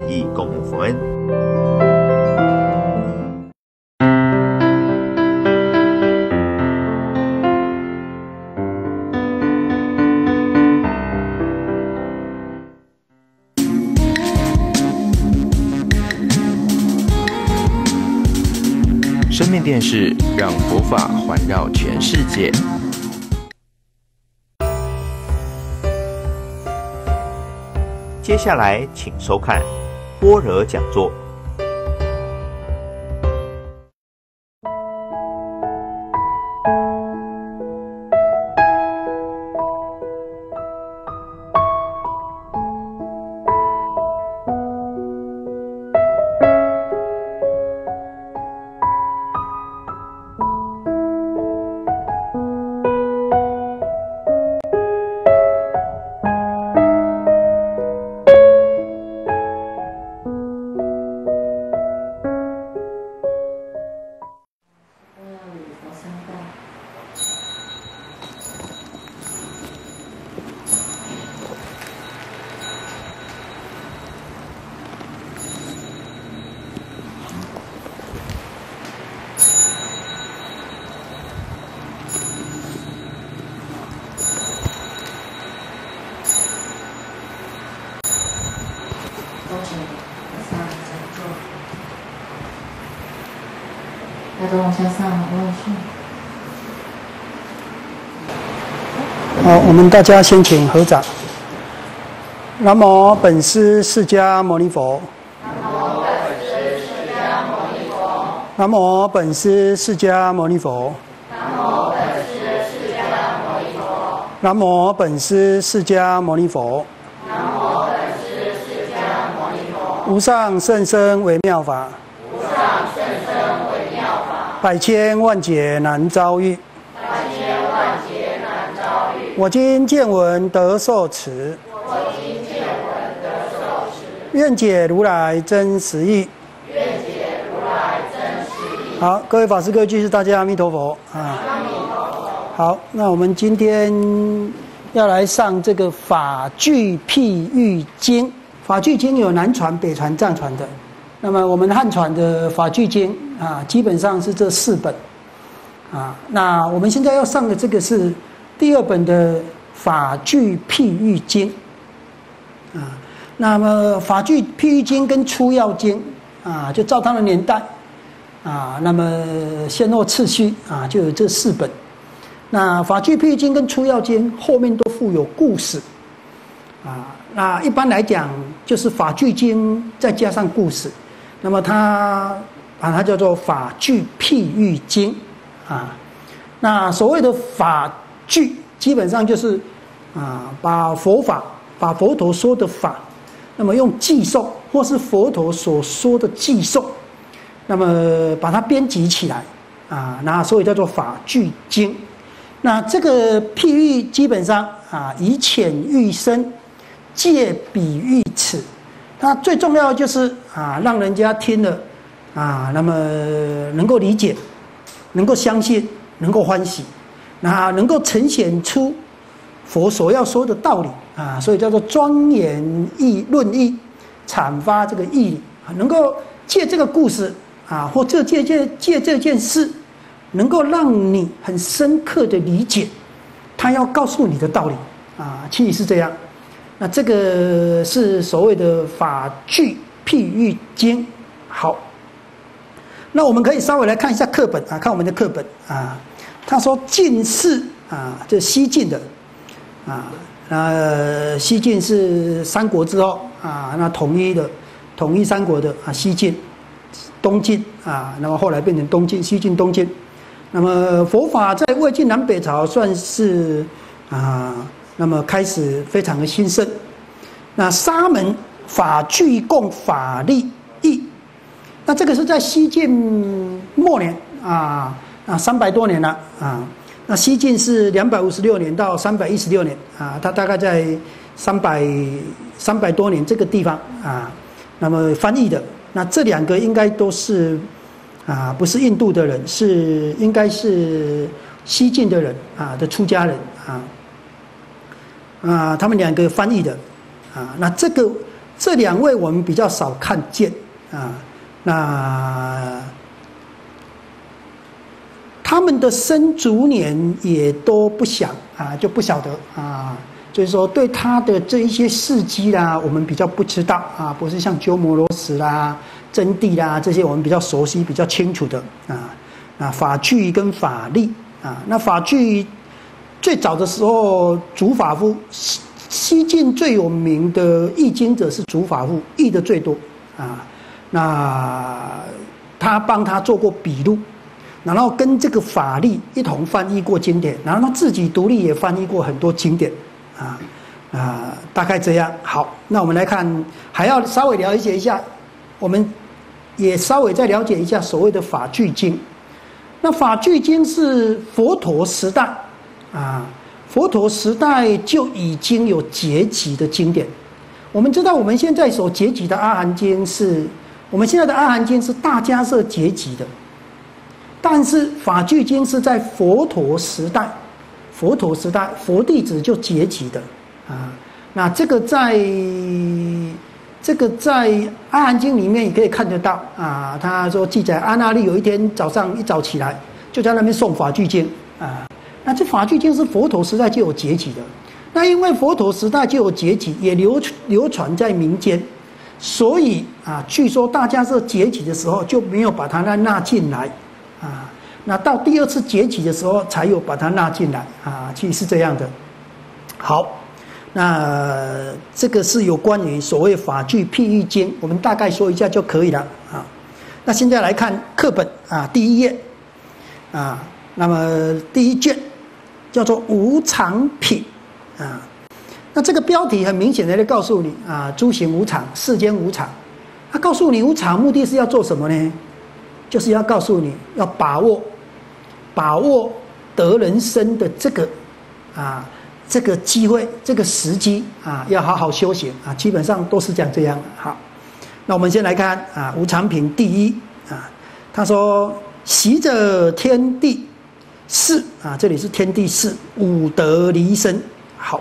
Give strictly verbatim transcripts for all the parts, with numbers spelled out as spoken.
以共沐佛恩。生命电视让佛法环绕全世界。接下来，请收看般若讲座。 好，我们大家先请合掌。南无本师释迦牟尼佛。南无本师释迦牟尼佛。南无本师释迦牟尼佛。无上甚深微妙法。百千万劫难遭遇。我今见闻得受持，愿解如来真实义。好，各位法师、各位居士，大家阿弥陀佛啊！好，那我们今天要来上这个《法句譬喻经》。《法句经》有南传、北传、藏传的。那么我们汉传的《法句经》啊，基本上是这四本啊。那我们现在要上的这个是第二本的《法句譬喻经》啊，那么《法句譬喻经》跟《出要经》啊，就照它的年代啊，那么先后次序啊，就有这四本。那《法句譬喻经》跟《出要经》后面都附有故事啊。那一般来讲，就是《法句经》再加上故事，那么它把它叫做《法句譬喻经》啊。那所谓的法句，基本上就是啊，把佛法，把佛陀说的法，那么用寄诵或是佛陀所说的寄诵，那么把它编辑起来啊，那所以叫做法句经。那这个譬喻基本上啊，以浅喻深，借比喻此。它最重要的就是啊，让人家听了啊，那么能够理解，能够相信，能够欢喜。那能够呈现出佛所要说的道理啊，所以叫做庄严义论义，阐发这个义理啊，能够借这个故事啊，或者借借借这件事，能够让你很深刻的理解他要告诉你的道理啊，其实是这样。那这个是所谓的法句譬喻经。好，那我们可以稍微来看一下课本啊，看我们的课本啊。他说晋士啊，这西晋的啊，那西晋是三国之后啊，那统一的统一三国的啊，西晋、东晋啊，那么后来变成东晋、西晋、东晋。那么佛法在魏晋南北朝算是啊，那么开始非常的兴盛。那沙门法句共法力义，那这个是在西晋末年啊。啊，三百多年了啊！那西晋是两百五十六年到三百一十六年啊，它大概在三百三百多年这个地方啊，那么翻译的。那这两个应该都是啊，不是印度的人，是应该是西晋的人啊的出家人啊啊，他们两个翻译的啊。那这个这两位我们比较少看见啊。那他们的生卒年也都不详啊，就不晓得啊。所以说，对他的这一些事迹啦，我们比较不知道啊，不是像鸠摩罗什啦、真谛啦这些我们比较熟悉、比较清楚的啊。啊，法句跟法力啊，那法句最早的时候，竺法夫西西晋最有名的译经者是竺法夫，译的最多啊。那他帮他做过笔录。然后跟这个法力一同翻译过经典，然后他自己独立也翻译过很多经典，啊啊，大概这样。好，那我们来看，还要稍微了解一下，我们也稍微再了解一下所谓的法句经。那法句经是佛陀时代啊，佛陀时代就已经有结集的经典。我们知道我们现在所结集的阿含经是，我们现在的阿含经是大迦叶结集的。但是法句经是在佛陀时代，佛陀时代佛弟子就结集的啊。那这个在这个在阿含经里面也可以看得到啊。他说记载阿那律有一天早上一早起来，就在那边诵法句经啊。那这法句经是佛陀时代就有结集的。那因为佛陀时代就有结集，也流流传在民间，所以啊，据说大家是结集的时候就没有把它纳纳进来。啊，那到第二次结集的时候，才有把它纳进来啊，其实是这样的。好，那这个是有关于所谓法句譬喻经，我们大概说一下就可以了啊。那现在来看课本啊，第一页啊，那么第一卷叫做无常品啊。那这个标题很明显的在告诉你啊，诸行无常，世间无常。他告诉你无常，目的是要做什么呢？就是要告诉你要把握，把握得人生的这个啊这个机会，这个时机啊，要好好修行啊。基本上都是讲这样。好，那我们先来看啊，无常品第一啊，他说习者天地事啊，这里是天地事，五德离身。好，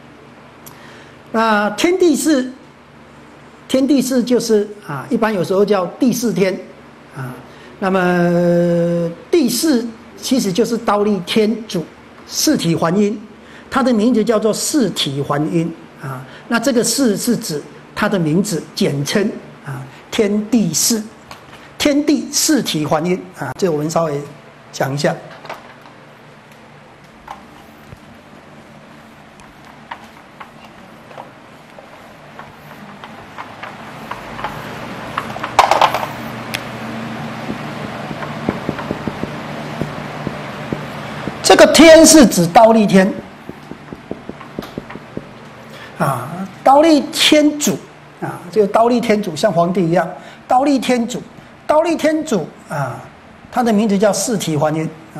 那天地事，天地事就是啊，一般有时候叫第四天啊。那么第四其实就是忉利天主四体还阴，它的名字叫做四体还阴啊。那这个四是指它的名字简称啊，天地四，天地四体还阴啊。这我们稍微讲一下。这个天是指忉利天啊，忉利天主啊，这个忉利天主像皇帝一样，忉利天主，忉利天主啊，他的名字叫四体还阴啊，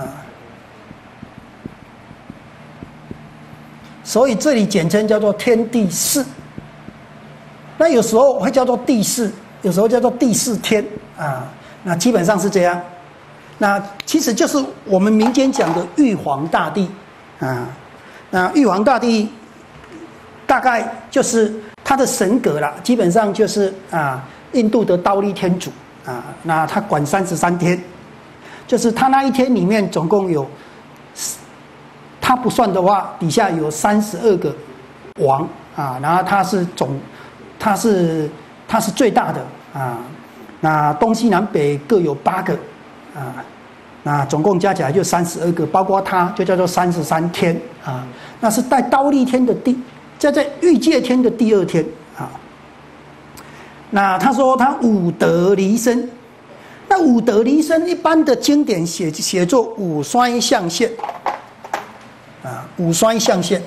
所以这里简称叫做天地四。那有时候会叫做地四，有时候叫做第四天啊，那基本上是这样。那其实就是我们民间讲的玉皇大帝啊，那玉皇大帝大概就是他的神格啦，基本上就是啊印度的忉利天主啊，那他管三十三天，就是他那一天里面总共有，他不算的话，底下有三十二个王啊，然后他是总，他是他是最大的啊，那东西南北各有八个。啊，那总共加起来就三十二个，包括它就叫做三十三天啊。那是在忉利天的第，在在欲界天的第二天啊。那他说他五德离身，那五德离身一般的经典写写作五衰象现啊，五衰象现。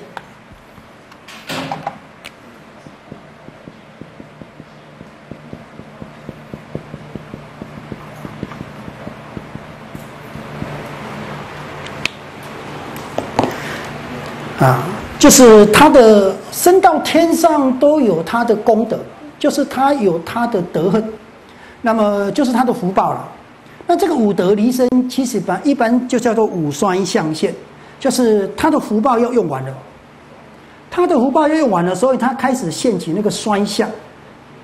啊，就是他的升到天上都有他的功德，就是他有他的德行，那么就是他的福报了。那这个五德离身，其实般一般就叫做五衰象现，就是他的福报要用完了，他的福报要用完了，所以他开始现起那个衰相，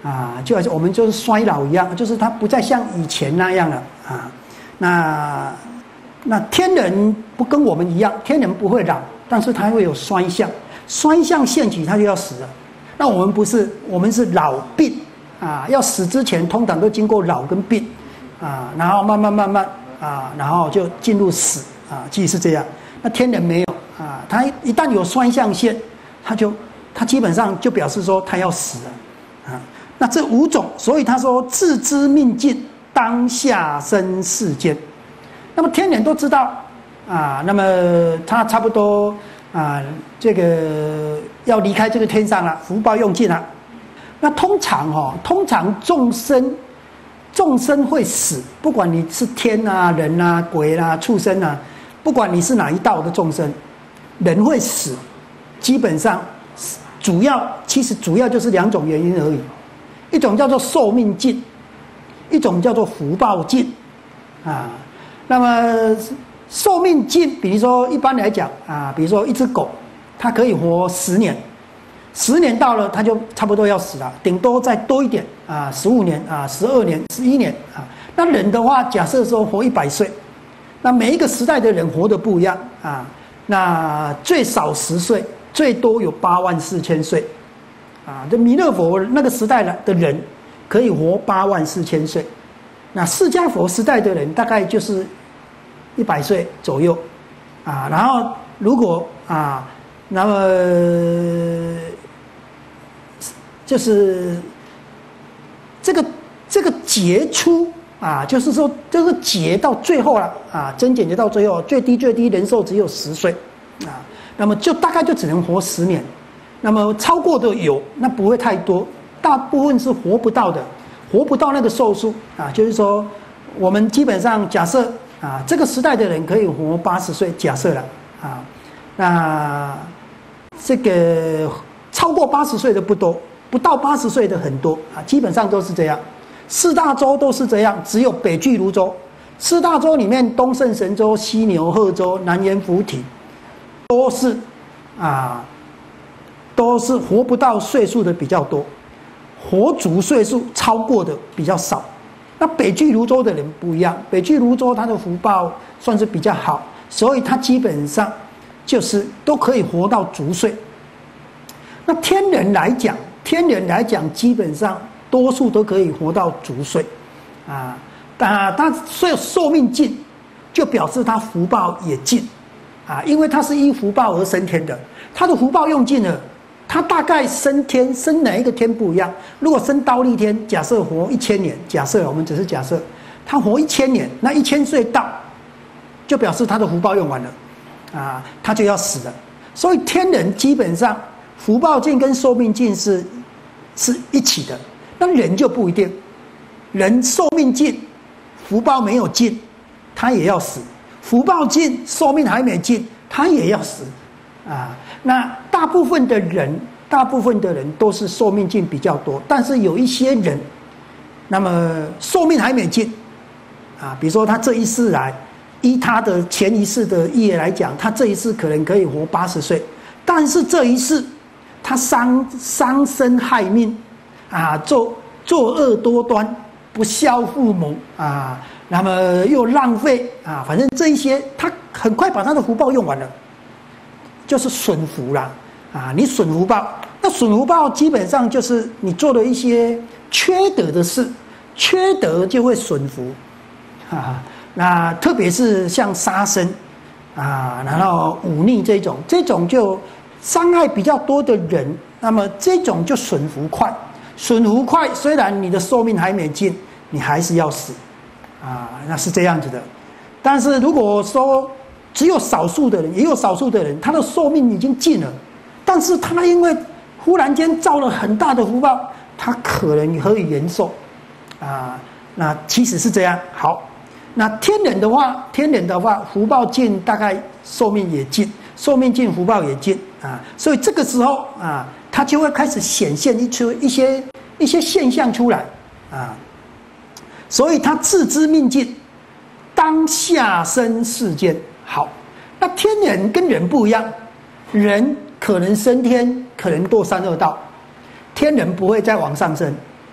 啊，就好像我们就是衰老一样，就是他不再像以前那样了啊。那那天人不跟我们一样，天人不会老，但是他会有衰相，衰相现起他就要死了。那我们不是，我们是老病啊，要死之前通常都经过老跟病啊，然后慢慢慢慢啊，然后就进入死啊，即是这样。那天人没有啊，他一旦有衰相现，他就他基本上就表示说他要死了啊。那这五种，所以他说自知命尽，当下生世间。那么天人都知道啊，那么他差不多啊，这个要离开这个天上了，福报用尽了。那通常哦，通常众生众生会死，不管你是天啊、人啊、鬼啊、畜生啊，不管你是哪一道的众生，人会死，基本上主要其实主要就是两种原因而已，一种叫做寿命尽，一种叫做福报尽啊。那么寿命尽，比如说一般来讲啊，比如说一只狗，它可以活十年，十年到了它就差不多要死了，顶多再多一点啊，十五年啊，十二年、十一年啊。那人的话，假设说活一百岁，那每一个时代的人活得不一样啊。那最少十岁，最多有八万四千岁啊。这弥勒佛那个时代的人可以活八万四千岁。那释迦佛时代的人大概就是一百岁左右，啊，然后如果啊，那么就是这个这个劫出啊，就是说这个劫到最后了啊，增减劫到最后，最低最低人寿只有十岁啊，那么就大概就只能活十年，那么超过的有，那不会太多，大部分是活不到的。活不到那个寿数啊，就是说，我们基本上假设啊，这个时代的人可以活八十岁，假设了啊，那这个超过八十岁的不多，不到八十岁的很多啊，基本上都是这样。四大洲都是这样，只有北俱泸州。四大洲里面，东胜神州、西牛贺州、南阎浮提，都是啊，都是活不到岁数的比较多。活足岁数超过的比较少，那北俱泸州的人不一样，北俱泸州他的福报算是比较好，所以他基本上就是都可以活到足岁。那天人来讲，天人来讲基本上多数都可以活到足岁，啊，啊，他所以寿命尽，就表示他福报也尽，啊，因为他是因福报而升天的，他的福报用尽了。他大概升天，升哪一个天不一样？如果升忉利天，假设活一千年，假设我们只是假设，他活一千年，那一千岁到，就表示他的福报用完了，啊，他就要死了。所以天人基本上福报尽跟寿命尽是是一起的，那人就不一定，人寿命尽，福报没有尽，他也要死；福报尽，寿命还没尽，他也要死，啊。那大部分的人，大部分的人都是寿命尽比较多，但是有一些人，那么寿命还没尽，啊，比如说他这一世来，依他的前一世的业来讲，他这一世可能可以活八十岁，但是这一世他伤伤身害命，啊，作作恶多端，不孝父母啊，那么又浪费啊，反正这一些他很快把他的福报用完了。就是损福啦，啊，你损福报，那损福报基本上就是你做了一些缺德的事，缺德就会损福，啊，那特别是像杀生，啊，然后忤逆这种，这种就伤害比较多的人，那么这种就损福快，损福快，虽然你的寿命还没尽，你还是要死，啊，那是这样子的，但是如果说只有少数的人，也有少数的人，他的寿命已经尽了，但是他因为忽然间造了很大的福报，他可能可以延寿，啊，那其实是这样。好，那天人的话，天人的话，福报尽，大概寿命也尽，寿命尽，福报也尽啊，所以这个时候啊，他就会开始显现一出一些一些现象出来啊，所以他自知命尽，当下生世间。好，那天人跟人不一样，人可能升天，可能堕三恶道，天人不会再往上升，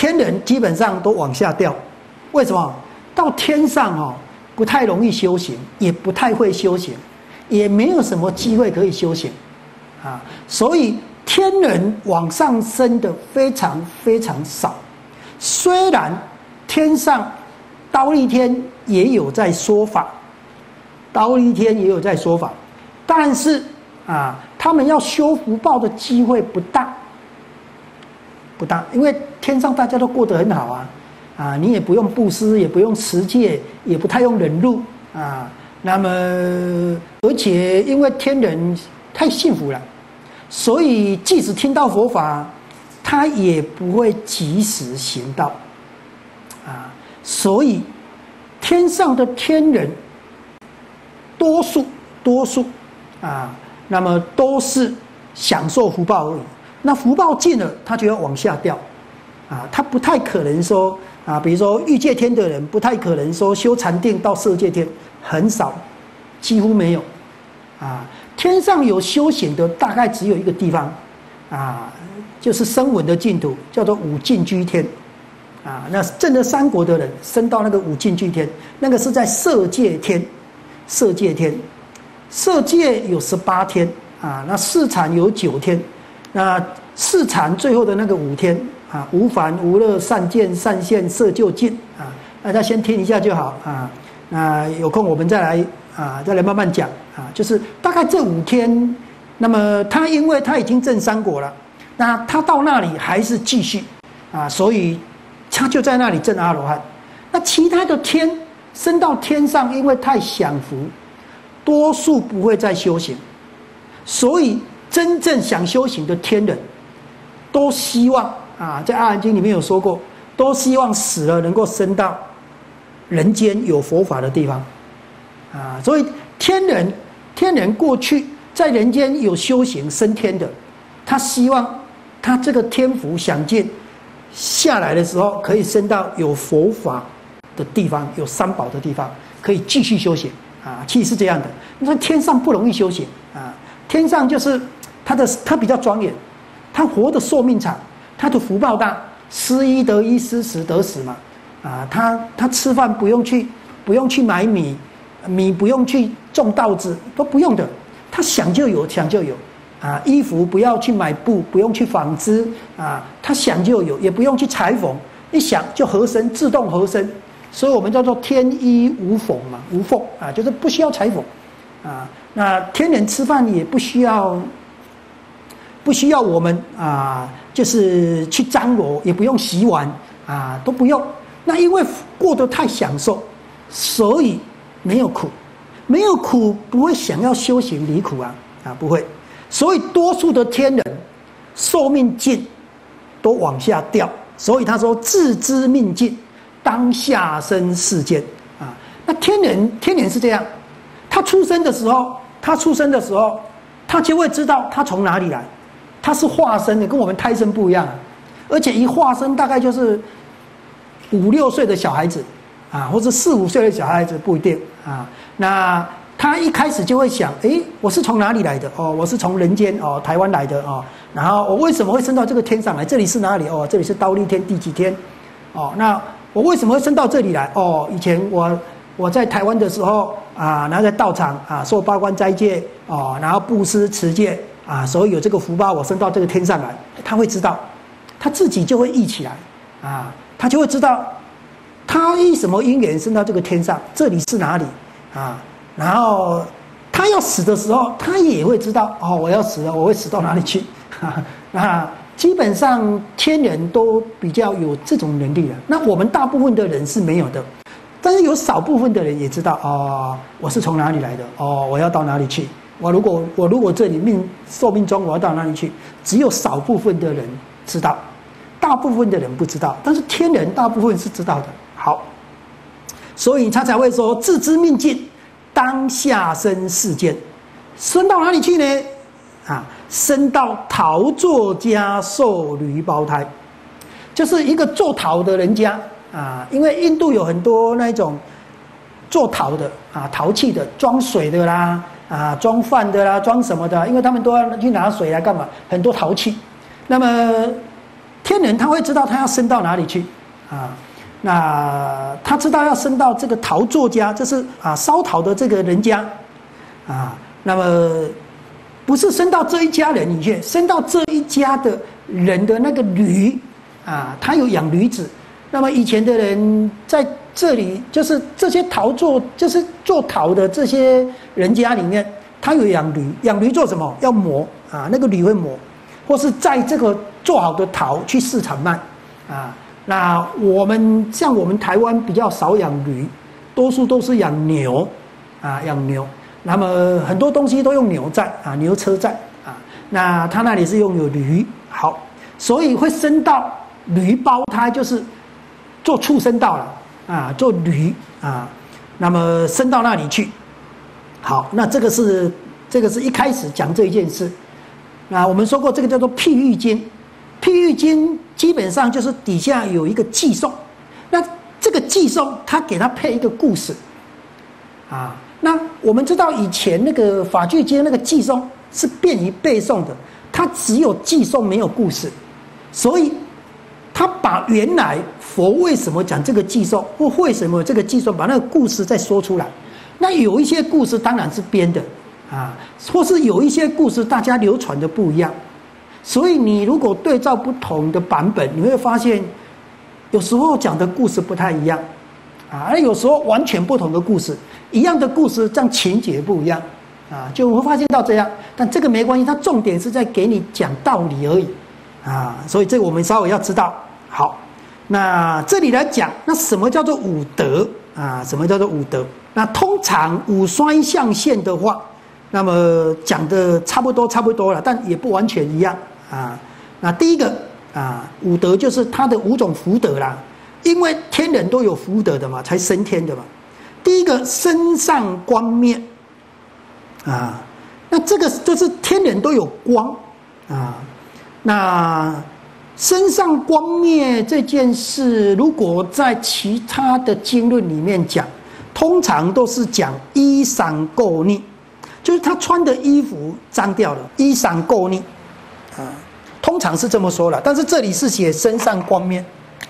天人基本上都往下掉，为什么？到天上哦，不太容易修行，也不太会修行，也没有什么机会可以修行，啊，所以天人往上升的非常非常少。虽然天上忉利天也有在说法，忉利天也有在说法，但是啊，他们要修福报的机会不大，不大，因为天上大家都过得很好啊，啊，你也不用布施，也不用持戒，也不太用忍辱啊。那么，而且因为天人太幸福了，所以即使听到佛法，他也不会及时行道啊。所以，天上的天人，多数多数啊，那么都是享受福报而已。那福报尽了，他就要往下掉，啊，他不太可能说啊，比如说欲界天的人，不太可能说修禅定到色界天，很少，几乎没有，啊，天上有修行的大概只有一个地方，啊，就是声闻的净土，叫做五净居天。啊，那证了三国的人升到那个五净居天，那个是在色界天，色界天，色界有十八天啊，那四禅有九天，那四禅最后的那个五天啊，无烦无乐善见善现色就尽啊，大家先听一下就好啊，那有空我们再来啊，再来慢慢讲啊，就是大概这五天，那么他因为他已经证三果了，那他到那里还是继续啊，所以。他就在那里证阿罗汉，那其他的天升到天上，因为太享福，多数不会再修行，所以真正想修行的天人，都希望啊，在《阿含经》里面有说过，都希望死了能够升到人间有佛法的地方，啊，所以天人天人过去在人间有修行升天的，他希望他这个天福享尽。下来的时候，可以升到有佛法的地方，有三宝的地方，可以继续修行啊。其实是这样的，你说天上不容易修行啊，天上就是他的他比较庄严，他活的寿命长，他的福报大，失一得一，失十得十嘛啊。他他吃饭不用去不用去买米，米不用去种稻子，都不用的，他想就有，想就有。啊，衣服不要去买布，不用去纺织啊，他想就有，也不用去裁缝，一想就合身，自动合身，所以我们叫做天衣无缝嘛，无缝啊，就是不需要裁缝啊。那天人吃饭也不需要，不需要我们啊，就是去张罗，也不用洗碗啊，都不用。那因为过得太享受，所以没有苦，没有苦不会想要修行离苦啊啊，不会。所以多数的天人寿命尽，都往下掉。所以他说自知命尽，当下生世间啊。那天人天人是这样，他出生的时候，他出生的时候，他就会知道他从哪里来，他是化身的，跟我们胎生不一样，而且一化身大概就是五六岁的小孩子啊，或者四五岁的小孩子不一定啊。那他一开始就会想，哎，我是从哪里来的？哦，我是从人间哦，台湾来的哦。然后我为什么会升到这个天上来？这里是哪里？哦，这里是忉利天第几天？哦，那我为什么会升到这里来？哦，以前我我在台湾的时候啊，然后在道场啊受八关斋戒哦，然后布施持戒啊，所以有这个福报，我升到这个天上来。他会知道，他自己就会忆起来啊，他就会知道他依什么因缘升到这个天上，这里是哪里啊？然后他要死的时候，他也会知道哦，我要死了，我会死到哪里去？那基本上天人都比较有这种能力的。那我们大部分的人是没有的，但是有少部分的人也知道哦，我是从哪里来的？哦，我要到哪里去？我如果我如果这里命寿命中我要到哪里去？只有少部分的人知道，大部分的人不知道。但是天人大部分是知道的。好，所以他才会说自知命尽。当下生世间，生到哪里去呢？啊，生到陶作家受驴胞胎，就是一个做陶的人家啊。因为印度有很多那种做陶的啊，陶器的，装水的啦，啊，装饭的啦，装什么的，因为他们都要去拿水来干嘛？很多陶器。那么天天人他会知道他要升到哪里去啊。那他知道要升到这个陶作家，这是啊烧陶的这个人家啊。那么不是升到这一家人里去，升到这一家的人的那个驴啊，他有养驴子。那么以前的人在这里，就是这些陶作，就是做陶的这些人家里面，他有养驴，养驴做什么？要磨啊，那个驴会磨，或是在这个做好的陶去市场卖啊。那我们像我们台湾比较少养驴，多数都是养牛啊，养牛。那么很多东西都用牛在啊，牛车在啊。那他那里是用有驴，好，所以会生到驴胞胎，就是做畜生道了啊，做驴啊。那么生到那里去，好，那这个是这个是一开始讲这一件事。那我们说过，这个叫做譬喻经。譬喻经基本上就是底下有一个寄送，那这个寄送它给它配一个故事，啊，那我们知道以前那个法句经那个寄送是便于背诵的，它只有寄送没有故事，所以他把原来佛为什么讲这个寄送，或为什么这个寄送，把那个故事再说出来。那有一些故事当然是编的啊，或是有一些故事大家流传的不一样。所以你如果对照不同的版本，你会发现有时候讲的故事不太一样啊，而有时候完全不同的故事，一样的故事，这样情节不一样啊，就会发现到这样。但这个没关系，它重点是在给你讲道理而已啊，所以这个我们稍微要知道。好，那这里来讲，那什么叫做五德啊？什么叫做五德？那通常五衰象限的话，那么讲的差不多差不多了，但也不完全一样。啊，那第一个啊，五德就是他的五种福德啦，因为天人都有福德的嘛，才升天的嘛。第一个身上光灭啊，那这个就是天人都有光啊。那身上光灭这件事，如果在其他的经论里面讲，通常都是讲衣裳垢腻，就是他穿的衣服脏掉了，衣裳垢腻。啊，通常是这么说了，但是这里是写身上光灭。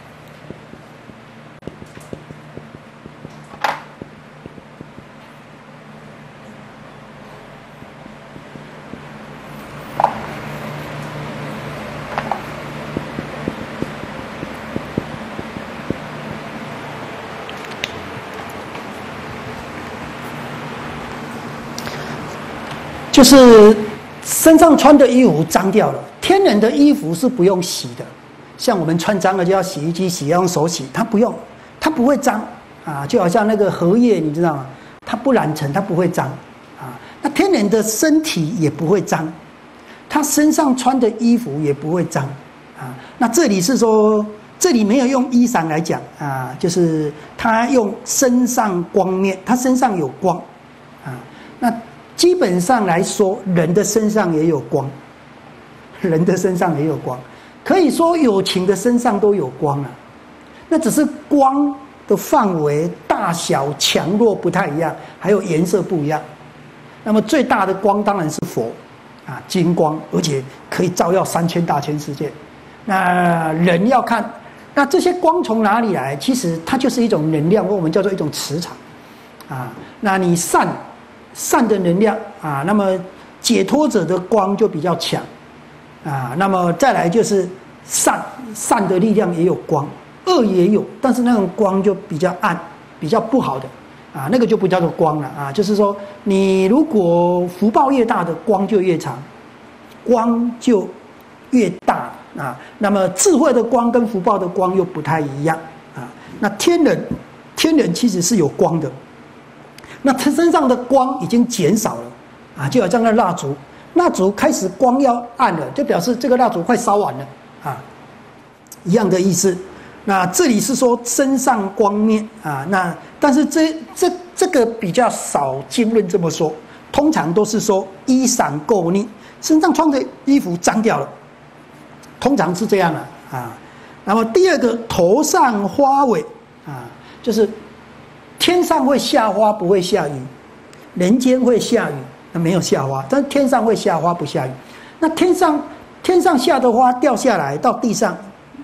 就是身上穿的衣服脏掉了，天人的衣服是不用洗的，像我们穿脏了就要洗衣机洗，要用手洗，它不用，它不会脏啊，就好像那个荷叶，你知道吗？它不染尘，它不会脏啊。那天人的身体也不会脏，他身上穿的衣服也不会脏啊。那这里是说，这里没有用衣裳来讲啊，就是他用身上光灭，他身上有光啊。那基本上来说，人的身上也有光，人的身上也有光，可以说有情的身上都有光啊。那只是光的范围、大小、强弱不太一样，还有颜色不一样。那么最大的光当然是佛啊，金光，而且可以照耀三千大千世界。那人要看，那这些光从哪里来？其实它就是一种能量，或我们叫做一种磁场啊。那你善。善的能量啊，那么解脱者的光就比较强啊，那么再来就是善善的力量也有光，恶也有，但是那种光就比较暗，比较不好的啊，那个就不叫做光了啊，就是说你如果福报越大的光就越长，光就越大啊，那么智慧的光跟福报的光又不太一样啊，那天人天人其实是有光的。那他身上的光已经减少了啊，就好像那蜡烛，蜡烛开始光要暗了，就表示这个蜡烛快烧完了啊，一样的意思。那这里是说身上光灭啊，那但是这这这个比较少经论这么说，通常都是说衣裳垢腻，身上穿的衣服脏掉了，通常是这样啊啊。那么第二个头上花尾啊，就是天上会下花不会下雨，人间会下雨，那没有下花，但是天上会下花不下雨。那天上天上下的花掉下来到地上，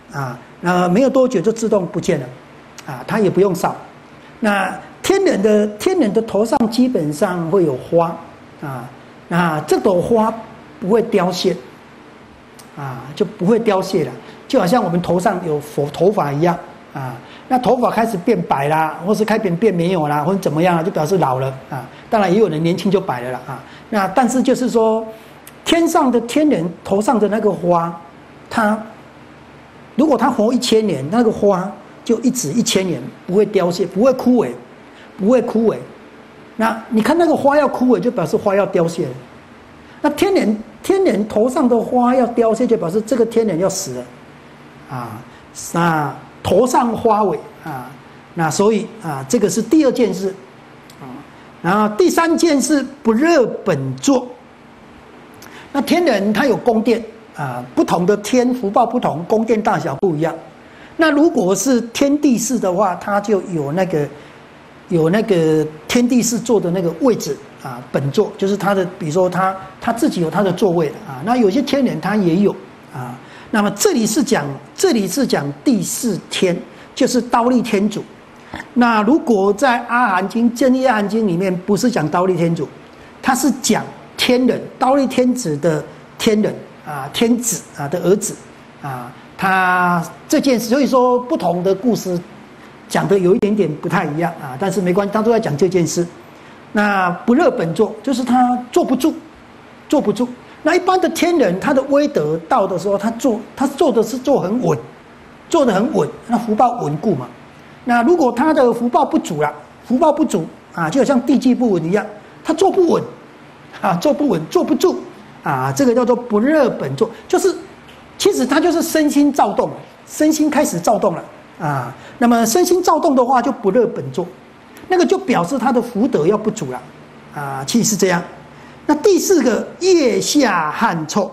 啊，那没有多久就自动不见了，啊，它也不用烧。那天人的天人的头上基本上会有花，啊，那这朵花不会凋谢，啊，就不会凋谢了，就好像我们头上有佛头发一样，啊，那头发开始变白啦，或是开始变没有啦，或者怎么样了，就表示老了啊。当然也有人年轻就白了啦，啊，那但是就是说，天上的天人头上的那个花，它如果它活一千年，那个花就一直一千年不会凋谢，不会枯萎。不会枯萎，那你看那个花要枯萎，就表示花要凋谢了。那天人天人头上的花要凋谢，就表示这个天人要死了，啊，那头上花尾啊，那所以啊，这个是第二件事，啊，然后第三件事不热本座。那天人他有宫殿啊，不同的天福报不同，宫殿大小不一样。那如果是天地士的话，他就有那个。有那个天地士坐的那个位置啊，本座就是他的，比如说他他自己有他的座位的啊。那有些天人他也有啊。那么这里是讲这里是讲第四天，就是忉利天主。那如果在阿含经正义阿含经里面，不是讲忉利天主，他是讲天人忉利天子的天人啊，天子啊的儿子啊，他这件事，所以说不同的故事。讲的有一点点不太一样啊，但是没关系，他都在讲这件事。那不热本座，就是他坐不住，坐不住。那一般的天人，他的威德到的时候，他坐，他坐的是坐很稳，坐得很稳，那福报稳固嘛。那如果他的福报不足了，福报不足啊，就好像地基不稳一样，他坐不稳，啊，坐不稳，坐不住啊，这个叫做不热本座，就是其实他就是身心躁动，身心开始躁动了。啊，那么身心躁动的话，就不热本座，那个就表示他的福德要不足了，啊，其实是这样。那第四个腋下汗臭，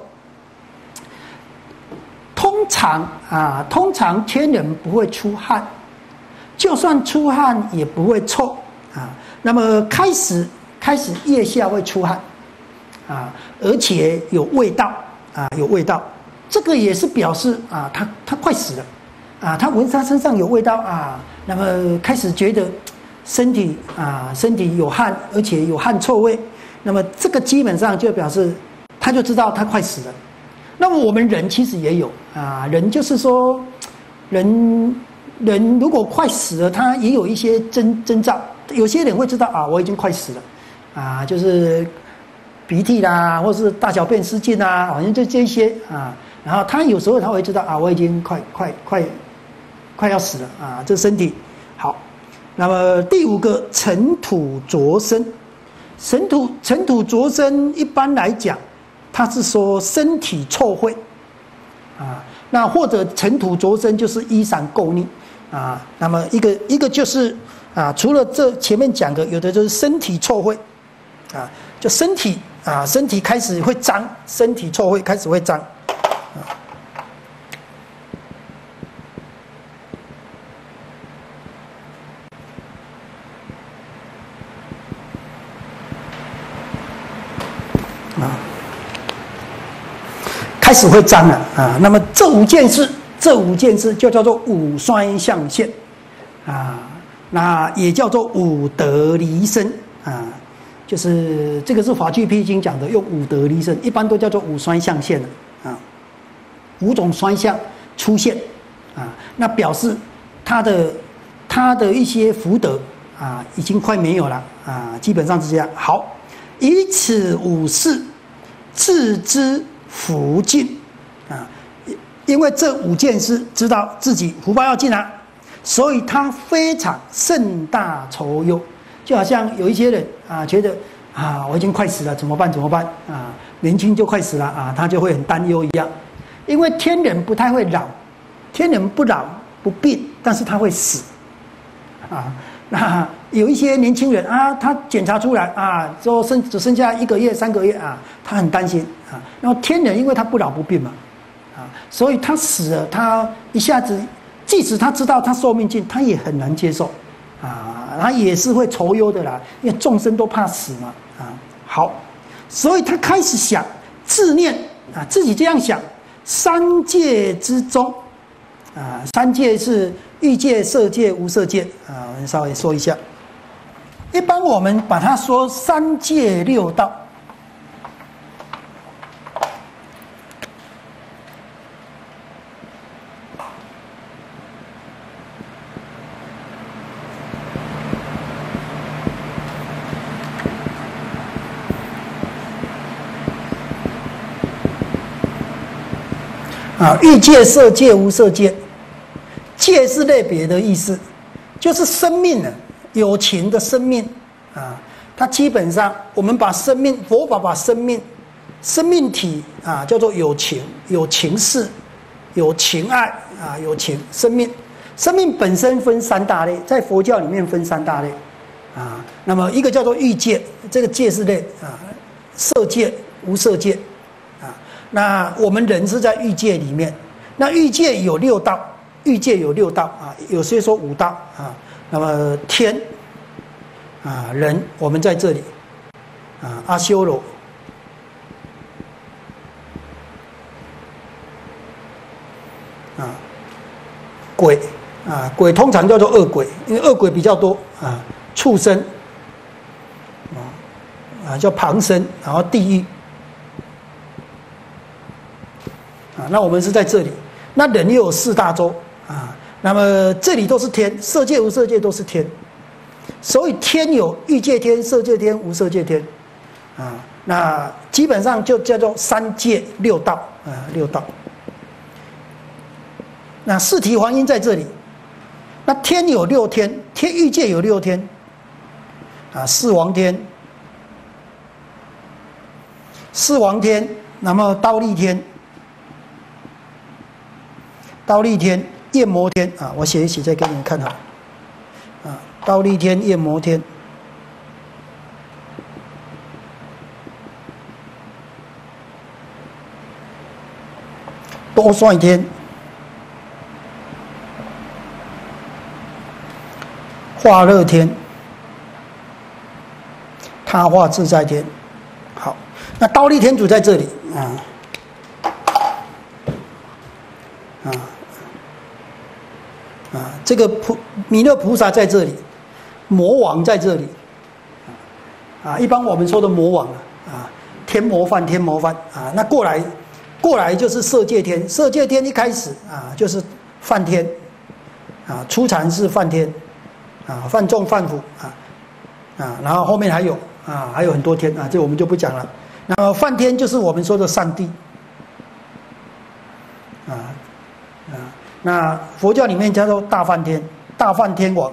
通常啊，通常天人不会出汗，就算出汗也不会臭啊。那么开始开始腋下会出汗，啊，而且有味道啊，有味道，这个也是表示啊，他他快死了。啊，他闻他身上有味道啊，那么开始觉得身体啊，身体有汗，而且有汗臭味，那么这个基本上就表示他就知道他快死了。那么我们人其实也有啊，人就是说，人人如果快死了，他也有一些征征兆。有些人会知道啊，我已经快死了，啊，就是鼻涕啦，或是大小便失禁啊，好像就这些啊。然后他有时候他会知道啊，我已经快快快。快要死了啊！这身体好。那么第五个尘土着身，尘土尘土着身，一般来讲，他是说身体臭秽啊。那或者尘土着身就是衣裳垢腻啊。那么一个一个就是啊，除了这前面讲的，有的就是身体臭秽啊，就身体啊，身体开始会脏，身体臭秽开始会脏。啊，开始会脏了啊。那么这五件事，这五件事就叫做五衰象现啊，那也叫做五德离身啊。就是这个是法句辟经讲的，用五德离身，一般都叫做五衰象现啊。五种衰象出现啊，那表示他的他的一些福德啊，已经快没有了啊，基本上是这样。好。以此五事自知福尽啊，因为这五件事知道自己福报要尽了，所以他非常甚大愁忧。就好像有一些人啊，觉得啊我已经快死了，怎么办？怎么办？啊，年轻就快死了啊，他就会很担忧一样。因为天人不太会老，天人不老不病，但是他会死啊。那有一些年轻人啊，他检查出来啊，之后剩只剩下一个月、三个月啊，他很担心啊。然后天人因为他不老不病嘛，啊，所以他死了，他一下子，即使他知道他寿命尽，他也很难接受啊，他也是会愁忧的啦，因为众生都怕死嘛，啊，好，所以他开始想自念啊，自己这样想，三界之中啊，三界是欲界、色界、无色界啊，我们稍微说一下。一般我们把它说三界六道。啊，欲界、色界、无色界，界是类别的意思，就是生命呢，有情的生命啊。它基本上，我们把生命，佛法把生命、生命体啊叫做有情，有情事，有情爱啊，有情生命。生命本身分三大类，在佛教里面分三大类啊。那么一个叫做欲界，这个界是类啊，色界、无色界。那我们人是在欲界里面，那欲界有六道，欲界有六道啊，有些说五道啊。那么天啊，人我们在这里啊，阿修罗啊，鬼啊，鬼通常叫做恶鬼，因为恶鬼比较多啊，畜生啊啊叫旁生，然后地狱。啊，那我们是在这里，那人又有四大洲啊，那么这里都是天，色界、无色界都是天，所以天有欲界天、色界天、无色界天，啊，那基本上就叫做三界六道啊，六道。那四体还因在这里，那天有六天，天欲界有六天，啊，四王天，四王天，那么忉利天。忉利天、焰摩天啊，我写一写再给你们看好。啊，忉利天、焰摩天、多帅天、化乐天、他化自在天。好，那忉利天主在这里啊。啊啊，这个菩弥勒菩萨在这里，魔王在这里，啊，一般我们说的魔王啊，天魔犯，天魔犯啊，那过来，过来就是色界天，色界天一开始啊就是梵天，啊，初禅是梵天，啊，梵众、梵辅啊，啊，然后后面还有啊，还有很多天啊，这我们就不讲了。那么梵天就是我们说的上帝，啊。啊，那佛教里面叫做大梵天，大梵天王。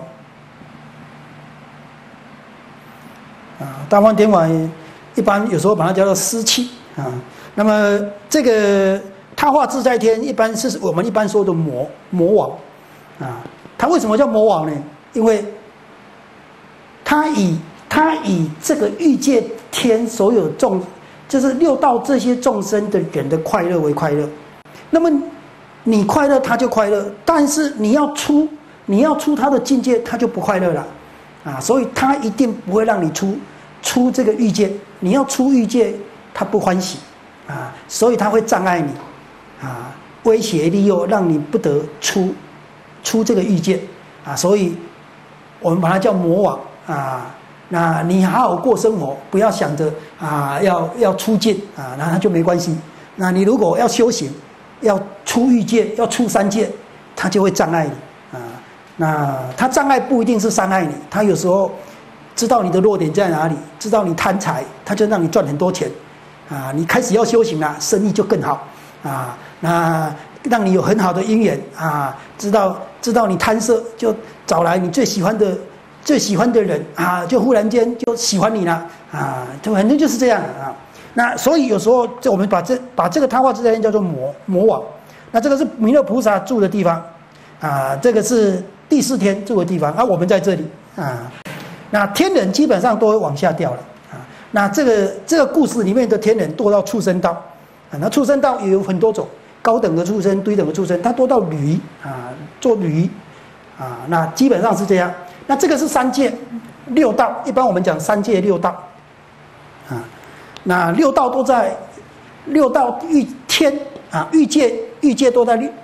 啊，大梵天王一般有时候把它叫做尸气啊。那么这个他化自在天，一般是我们一般说的魔魔王啊。他为什么叫魔王呢？因为他以他以这个欲界天所有众，就是六道这些众生的人的快乐为快乐。那么你快乐，他就快乐；但是你要出，你要出他的境界，他就不快乐了，啊！所以他一定不会让你出出这个欲界。你要出欲界，他不欢喜，啊！所以他会障碍你，啊，威胁利诱，让你不得出出这个欲界，啊！所以我们把它叫魔王，啊！那你好好过生活，不要想着啊要要出境，啊，那他就没关系。那你如果要修行，要出欲界，要出三界，他就会障碍你啊。那他障碍不一定是伤害你，他有时候知道你的弱点在哪里，知道你贪财，他就让你赚很多钱啊。你开始要修行了，生意就更好啊。那让你有很好的姻缘啊，知道知道你贪色，就找来你最喜欢的最喜欢的人啊，就忽然间就喜欢你了啊，就反正就是这样啊。那所以有时候，就我们把这把这个他化自在天叫做魔魔王，那这个是弥勒菩萨住的地方，啊，这个是第四天住的地方，啊，我们在这里啊，那天人基本上都会往下掉了啊。那这个这个故事里面的天人堕到畜生道，啊，那畜生道也有很多种，高等的畜生、低等的畜生，他堕到驴啊，做驴啊，那基本上是这样。那这个是三界六道，一般我们讲三界六道啊。那六道都在六道欲天啊，欲界欲界都在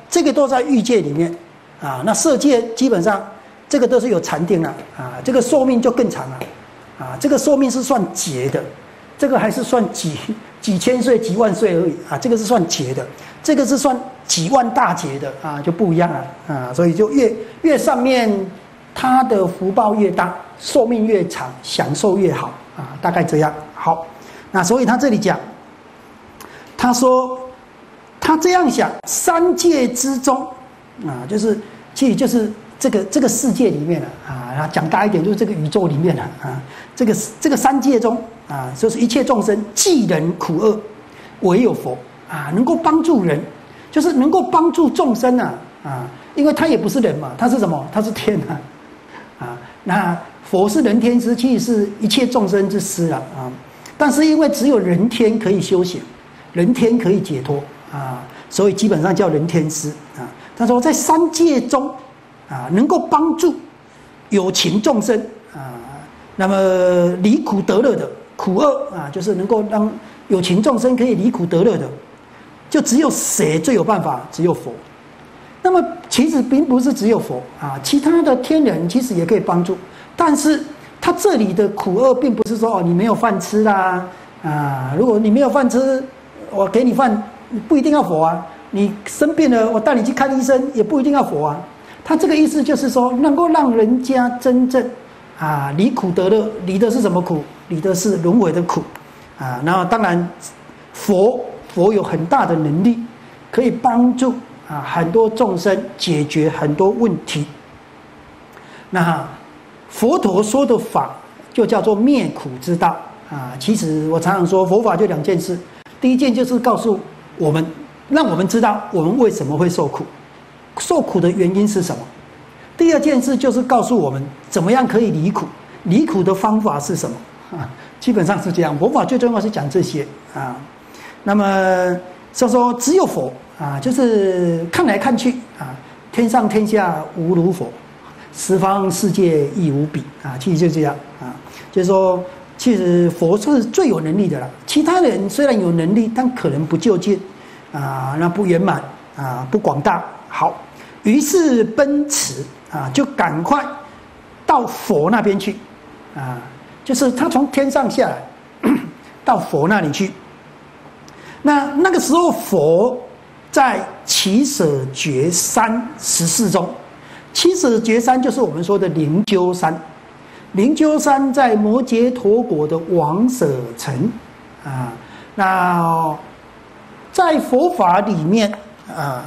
这个都在欲界里面啊。那色界基本上这个都是有禅定了啊，这个寿命就更长了啊。这个寿命是算劫的，这个还是算几几千岁、几万岁而已啊。这个是算劫的，这个是算几万大劫的啊，就不一样了啊。所以就越越上面，他的福报越大，寿命越长，享受越好啊，大概这样。好，那所以他这里讲，他说他这样想，三界之中啊，就是其实就是这个这个世界里面了啊，讲大一点就是这个宇宙里面了啊，这个这个三界中啊，就是一切众生济人苦厄，唯有佛啊能够帮助人，就是能够帮助众生啊啊，因为他也不是人嘛，他是什么？他是天啊啊，那佛是人天师，其实是一切众生之师啊啊，但是因为只有人天可以修行，人天可以解脱啊，所以基本上叫人天师啊。他说在三界中啊，能够帮助有情众生啊，那么离苦得乐的苦厄啊，就是能够让有情众生可以离苦得乐的，就只有谁最有办法？只有佛。那么其实并不是只有佛啊，其他的天人其实也可以帮助，但是他这里的苦厄并不是说哦你没有饭吃啦啊，如果你没有饭吃，我给你饭不一定要佛啊，你生病了我带你去看医生也不一定要佛啊。他这个意思就是说，能够让人家真正啊离苦得乐，离的是什么苦？离的是轮回的苦啊。然后当然佛佛有很大的能力，可以帮助啊很多众生解决很多问题。那佛陀说的法就叫做灭苦之道啊。其实我常常说，佛法就两件事，第一件就是告诉我们，让我们知道我们为什么会受苦。受苦的原因是什么？第二件事就是告诉我们怎么样可以离苦，离苦的方法是什么啊？基本上是这样，佛法最重要是讲这些啊。那么所以说只有佛啊，就是看来看去啊，天上天下无如佛，十方世界亦无比啊。其实就这样啊，就是说，其实佛是最有能力的了。其他人虽然有能力，但可能不究竟啊，那不圆满啊，不广大。好，于是奔驰啊，就赶快到佛那边去啊，就是他从天上下来到佛那里去。那那个时候佛在耆舍觉山十四中，耆舍觉山就是我们说的灵鹫山，灵鹫山在摩羯陀国的王舍城啊。那在佛法里面啊，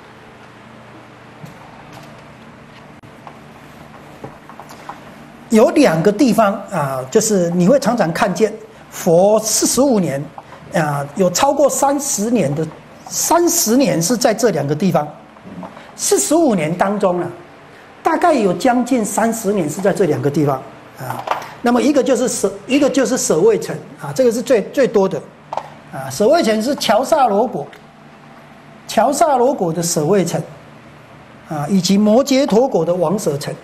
有两个地方啊，就是你会常常看见佛四十五年啊，有超过三十年的三十年是在这两个地方。四十五年当中啊，大概有将近三十年是在这两个地方啊。那么一个就是舍，一个就是舍卫城啊，这个是最最多的啊。舍卫城是乔萨罗国，乔萨罗国的舍卫城啊，以及摩羯陀国的王舍城。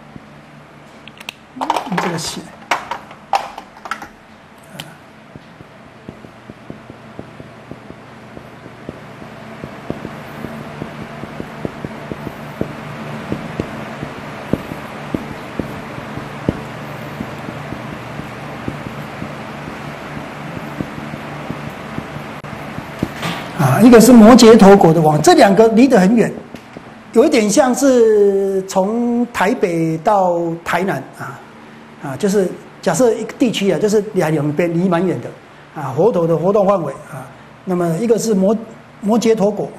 用这个写啊，一个是摩羯陀国的王，这两个离得很远，有一点像是从台北到台南啊。啊，就是假设一个地区啊，就是两两边离蛮远的啊，佛陀的活动范围啊。那么一个是摩摩羯陀国，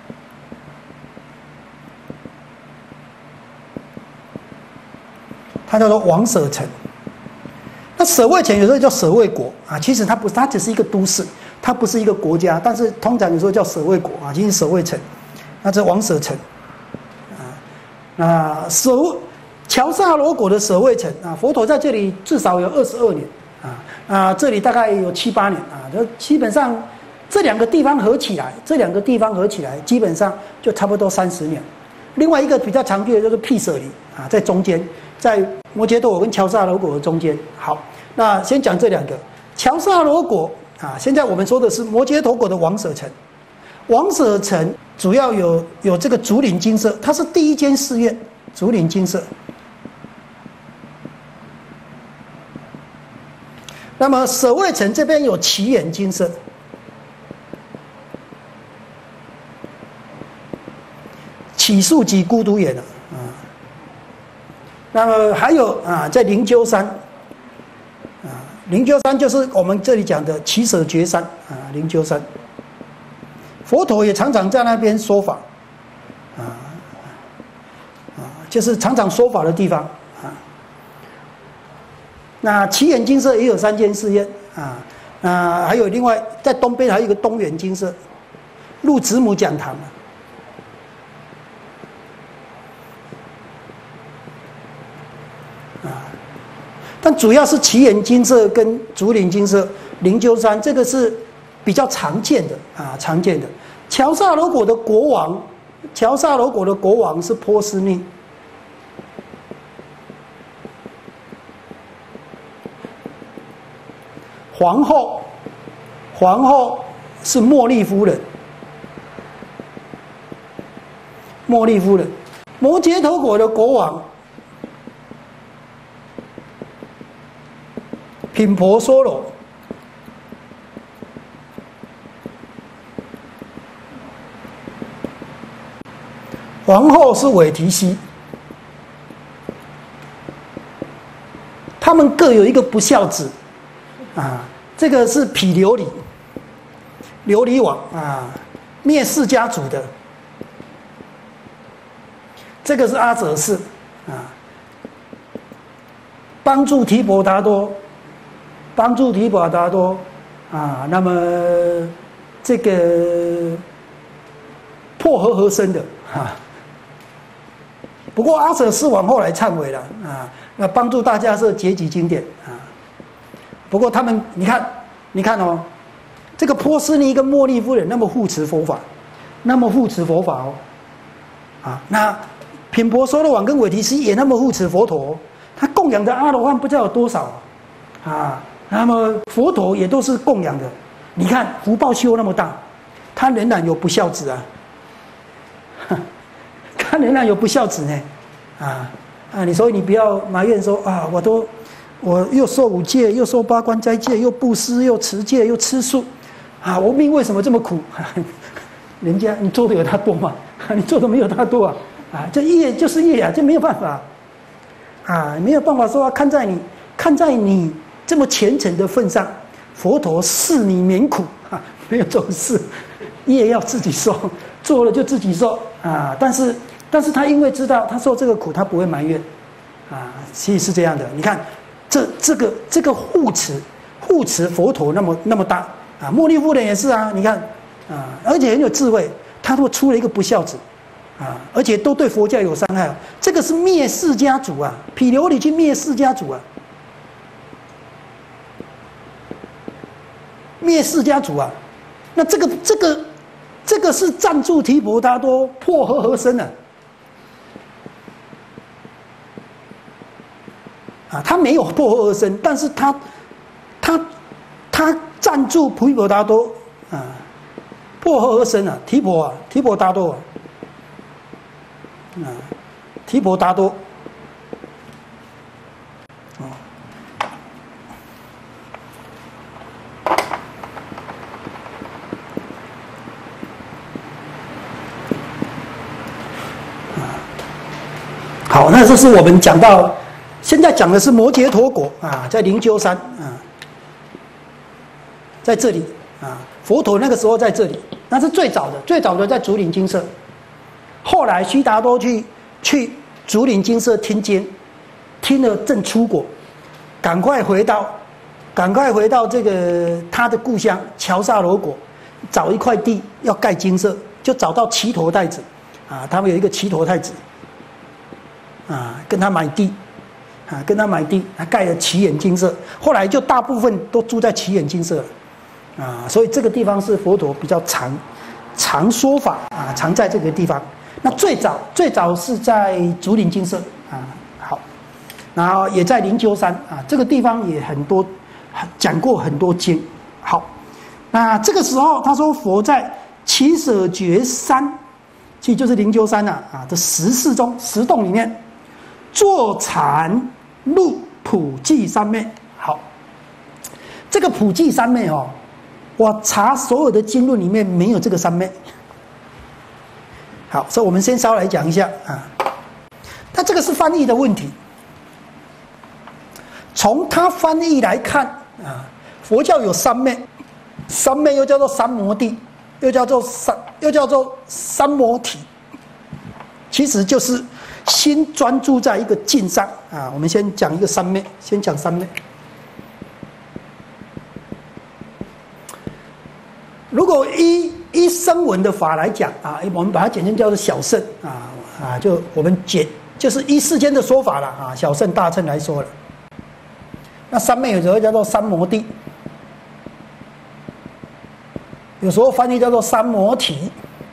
它叫做王舍城。那舍卫城有时候叫舍卫国啊，其实它不是，它只是一个都市，它不是一个国家，但是通常有时候叫舍卫国啊，其实舍卫城，那这王舍城啊，那舍乔萨罗国的舍卫城啊，佛陀在这里至少有二十二年啊啊，这里大概有七八年啊，就基本上这两个地方合起来，这两个地方合起来，基本上就差不多三十年。另外一个比较常见的就是毗舍离啊，在中间，在摩羯陀国跟乔萨罗国的中间。好，那先讲这两个。乔萨罗国啊，现在我们说的是摩羯陀国的王舍城。 王舍城主要有有这个竹林精舍，它是第一间寺院，竹林精舍。那么舍卫城这边有奇眼精舍，起诉及孤独眼了啊。那么还有啊，在灵鹫山啊，灵鹫山就是我们这里讲的奇舍绝山啊，灵鹫山。佛陀也常常在那边说法，啊啊，就是常常说法的地方啊。那奇眼精舍也有三间寺院啊，啊，还有另外在东边还有一个东源精舍，入子母讲堂啊。但主要是奇眼精舍跟竹林精舍、灵鹫山，这个是比较常见的啊，常见的。乔萨罗国的国王，乔萨罗国的国王是波斯匿。皇后，皇后是茉莉夫人。茉莉夫人，摩羯陀国的国王品婆娑罗。皇后是韦提希，他们各有一个不孝子，啊，这个是毗琉璃，琉璃王啊，灭世家族的。这个是阿阇氏，啊，帮助提婆达多，帮助提婆达多，啊，那么这个破和合身的，啊。不过阿阇氏王后来忏悔了啊，那帮助大家是结集经典啊。不过他们，你看，你看哦，这个波斯匿跟茉莉夫人那么护持佛法，那么护持佛法哦，啊，那品婆娑罗王跟韦提希也那么护持佛陀、哦，他供养的阿罗汉不知道有多少啊。那么佛陀也都是供养的，你看福报修那么大，他仍然有不孝子啊。他仍然有不孝子呢，啊啊！你所以你不要埋怨说啊，我都我又受五戒，又受八关斋戒，又布施，又持戒，又吃素，啊，我命为什么这么苦？人家你做的有他多吗？你做的没有他多啊！啊，这业就是业啊，这没有办法啊，没有办法说看在你看在你这么虔诚的份上，佛陀赐你免苦啊，没有这种事，业要自己受，做了就自己受啊，但是。但是他因为知道他受这个苦，他不会埋怨，啊，其实是这样的。你看，这这个这个护持护持佛陀那么那么大啊，茉莉夫人也是啊，你看啊，而且很有智慧，他都出了一个不孝子啊，而且都对佛教有伤害。这个是灭世家族啊，毗琉璃去灭世家族啊，灭世家族啊，那这个这个这个是赞助提婆达多破和合身啊。啊，他没有破和合身，但是他，他，他赞助提婆达多啊，破和合身啊，提婆啊，提婆达多啊，啊，提婆达多，哦，啊，好，那这是我们讲到。现在讲的是摩羯陀国啊，在灵鹫山啊，在这里啊，佛陀那个时候在这里，那是最早的，最早的在竹林精舍。后来悉达多去去竹林精舍听经，听了正出国，赶快回到，赶快回到这个他的故乡乔萨罗国，找一块地要盖精舍，就找到祇陀太子啊，他们有一个祇陀太子啊，跟他买地。啊，跟他买地，他盖了奇眼精舍，后来就大部分都住在奇眼精舍了，啊，所以这个地方是佛陀比较常常说法啊，常在这个地方。那最早最早是在竹林精舍啊，好，然后也在灵鹫山啊，这个地方也很多讲过很多经。好，那这个时候他说佛在其舍诀三，其实就是灵鹫山呐啊这十寺中十洞里面，坐禅入普济三昧。好，这个普济三昧哦，我查所有的经论里面没有这个三昧。好，所以我们先稍微来讲一下啊。那这个是翻译的问题。从他翻译来看啊，佛教有三昧，三昧又叫做三摩地，又叫做三，又叫做三摩体，其实就是心专注在一个境上啊。我们先讲一个三昧，先讲三昧。如果依依声闻的法来讲啊，我们把它简称叫做小乘啊啊，就我们简就是依世间的说法了啊，小乘大乘来说了。那三昧有时候叫做三摩地，有时候翻译叫做三摩体。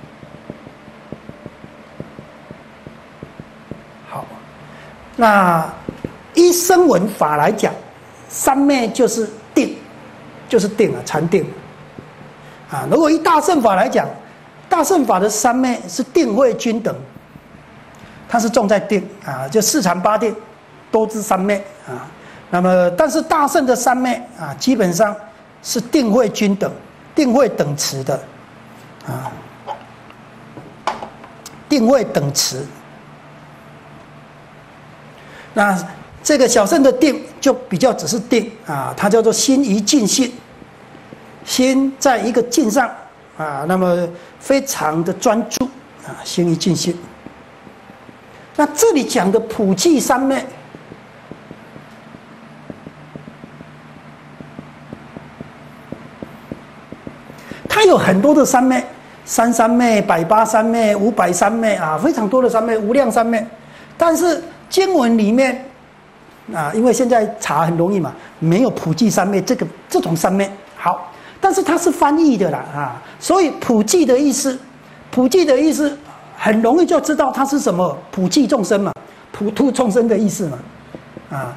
好，那依声闻法来讲，三昧就是定，就是定啊，禅定啊。如果依大乘法来讲，大乘法的三昧是定慧均等，它是重在定啊，就四禅八定都是三昧啊。那么，但是大乘的三昧啊，基本上是定慧均等、定慧等持的啊，定慧等持。那这个小乘的定就比较只是定啊，它叫做心一境性，心在一个境上啊，那么非常的专注啊，心一境性。那这里讲的普济三昧。它有很多的三昧，三三昧、百八三昧、五百三昧啊，非常多的三昧，无量三昧。但是经文里面啊，因为现在查很容易嘛，没有普济三昧这个这种三昧。好，但是它是翻译的啦啊，所以普济的意思，普济的意思很容易就知道它是什么，普济众生嘛，普度众生的意思嘛，啊。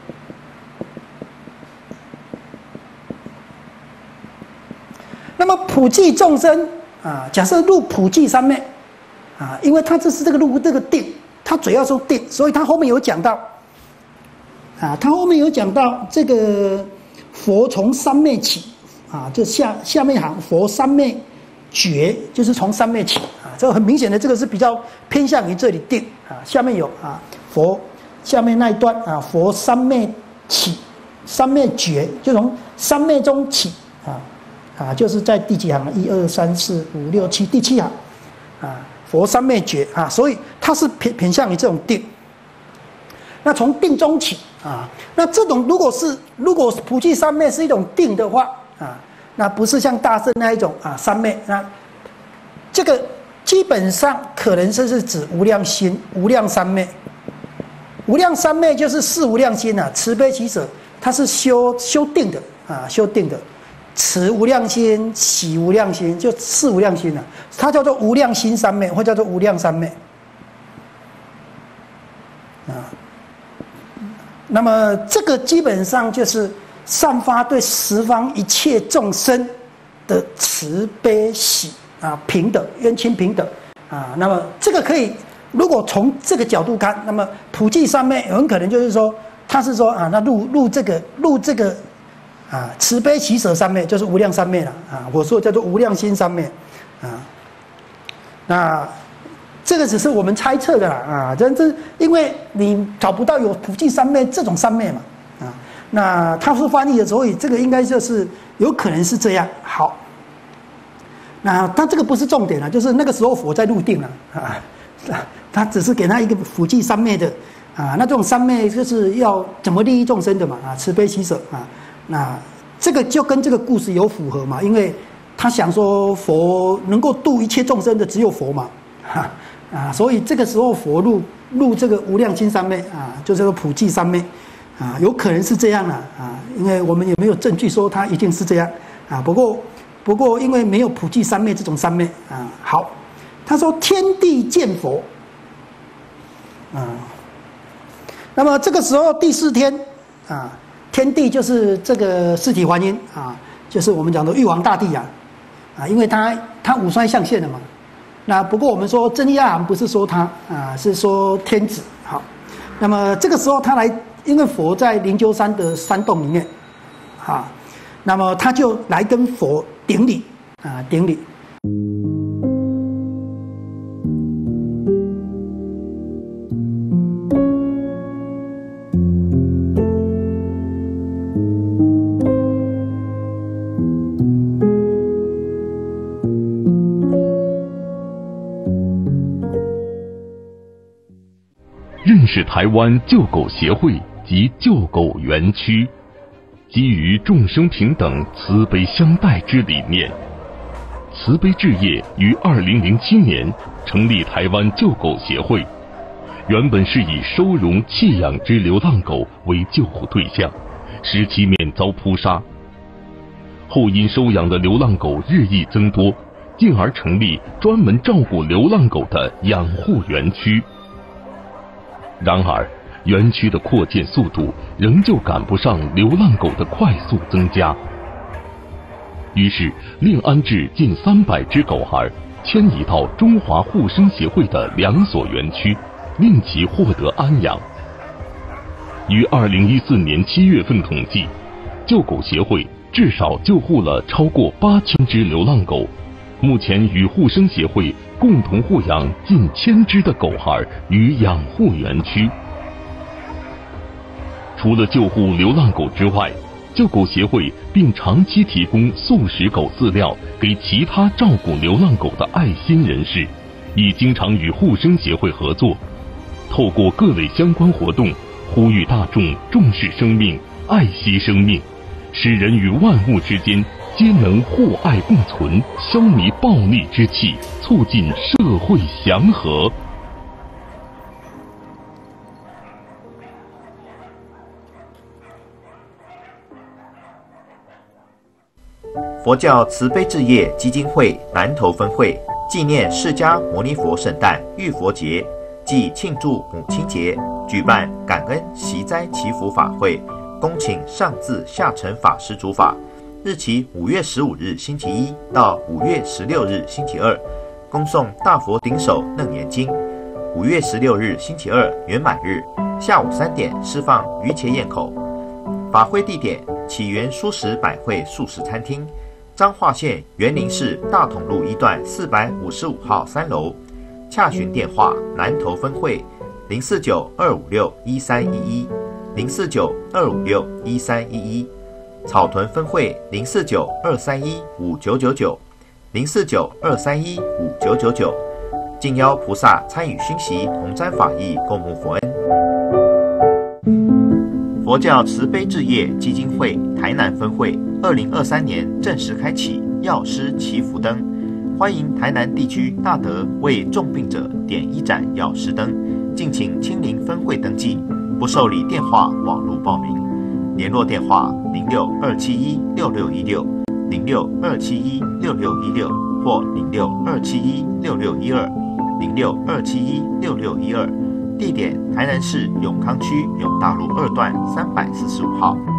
那么普济众生啊，假设入普济三昧啊，因为他这是这个入这个定，他主要说定，所以他后面有讲到啊，他后面有讲到这个佛从三昧起啊，就下下面行佛三昧觉，就是从三昧起啊，这个很明显的这个是比较偏向于这里定啊，下面有啊佛下面那一段啊，佛三昧起，三昧觉就从三昧中起啊。啊，就是在第几行？一二三四五六七，第七行，啊，佛三昧觉啊，所以它是偏偏向于这种定。那从定中起啊，那这种如果是如果普济三昧是一种定的话啊，那不是像大乘那一种啊三昧，那这个基本上可能是是指无量心、无量三昧。无量三昧就是四无量心啊，慈悲喜舍，它是修修定的啊，修定的。持无量心，喜无量心，就四无量心了、啊。它叫做无量心三昧，或叫做无量三昧。啊，那么这个基本上就是散发对十方一切众生的慈悲喜啊，平等，冤亲平等啊。那么这个可以，如果从这个角度看，那么普济三昧很可能就是说，他是说啊，那入入这个入这个。啊，慈悲喜舍三昧就是无量三昧了啊！我说叫做无量心三昧啊。那这个只是我们猜测的啦啊，真正因为你找不到有普济三昧这种三昧嘛啊。那他是翻译的，所以这个应该就是有可能是这样。好，那他这个不是重点了，就是那个时候佛在入定了啊，他只是给他一个普济三昧的啊。那这种三昧就是要怎么利益众生的嘛啊，慈悲喜舍啊。那这个就跟这个故事有符合嘛？因为他想说佛能够度一切众生的只有佛嘛，哈啊，所以这个时候佛入入这个无量心三昧啊，就这个普济三昧啊，有可能是这样啊啊，因为我们也没有证据说他一定是这样啊。不过不过因为没有普济三昧这种三昧啊，好，他说天地见佛啊，那么这个时候第四天啊。天地就是这个四体还因啊，就是我们讲的玉皇大帝啊， 啊，因为他他五衰象限了嘛。那不过我们说真亚行不是说他啊，是说天子。好，那么这个时候他来，因为佛在灵鹫山的山洞里面，啊，那么他就来跟佛顶礼啊，顶礼。 认识台湾救狗协会及救狗园区，基于众生平等、慈悲相待之理念，慈悲置业于二零零七年成立台湾救狗协会。原本是以收容弃养之流浪狗为救护对象，使其免遭扑杀。后因收养的流浪狗日益增多，进而成立专门照顾流浪狗的养护园区。然而，园区的扩建速度仍旧赶不上流浪狗的快速增加。于是，另安置近三百只狗孩，迁移到中华护生协会的两所园区，令其获得安养。于二零一四年七月份统计，救狗协会至少救护了超过八千只流浪狗，目前与护生协会共同护养近千只的狗孩于养护园区。除了救护流浪狗之外，救狗协会并长期提供素食狗饲料给其他照顾流浪狗的爱心人士，亦经常与护生协会合作，透过各类相关活动，呼吁大众重视生命，爱惜生命，使人与万物之间皆能互爱共存，消弭暴戾之气，促进社会祥和。 佛教慈悲置业基金会南投分会纪念释迦牟尼佛圣诞浴佛节暨庆祝母亲节，举办感恩息灾祈福法会，恭请上至下乘法师主法。日期五月十五日星期一到五月十六日星期二，恭诵大佛顶首楞严经。五月十六日星期二圆满日，下午三点释放鱼茄咽口。法会地点：起源蔬食百汇素食餐厅，彰化县园林市大同路一段四百五十五号三楼。洽询电话：南投分会零四九二五六一三一一零四九二五六一三一一。草屯分会零四九二三一五九九九零四九二三一五九九九，敬邀菩萨参与熏习，同沾法益，共沐佛恩。佛教慈悲置业基金会台南分会二零二三年正式开启药师祈福灯，欢迎台南地区大德为重病者点一盏药师灯，敬请亲临分会登记，不受理电话网络报名。联络电话零六二七一六六一六零六二七一六六一六或零六二七一六六一二零六二七一六六一二。地点：台南市永康区永大路二段三百四十五号。